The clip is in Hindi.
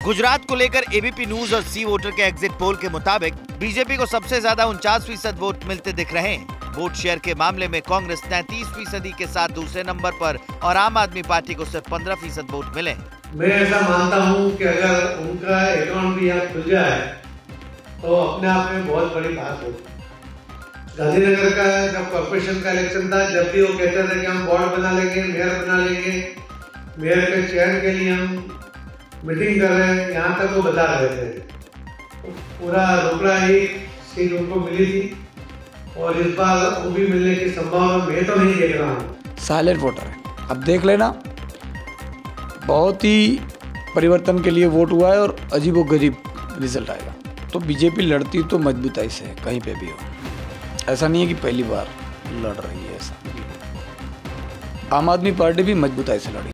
गुजरात को लेकर एबीपी न्यूज और सी वोटर के एग्जिट पोल के मुताबिक बीजेपी को सबसे ज्यादा 49% वोट मिलते दिख रहे हैं। वोट शेयर के मामले में कांग्रेस 33% के साथ दूसरे नंबर पर और आम आदमी पार्टी को सिर्फ 15% वोट मिले। मैं ऐसा मानता हूं कि अगर उनका अकाउंट भी यहाँ खुल जाए तो अपने आप में बहुत बड़ी बात हो। गांधीनगर का जब कॉर्पोरेशन का इलेक्शन था, जब भी वो कहते थे कि हम बोर्ड बना लेंगे, मेयर बना लेंगे, मेयर के चयन के लिए हम मीटिंग कर रहे हैं, यहाँ तक वो बता रहे थे। पूरा रोकड़ा ही सीट उनको मिली थी और इस बार वो भी मिलने की संभावना मैं तो नहीं देख रहा हूँ। साइलेंट वोटर है, अब देख लेना। बहुत ही परिवर्तन के लिए वोट हुआ है और अजीबोगरीब रिजल्ट आएगा। तो बीजेपी लड़ती तो मजबूताई से है, कहीं पे भी हो। ऐसा नहीं है कि पहली बार लड़ रही है, ऐसा। आम आदमी पार्टी भी मजबूताई से लड़ी।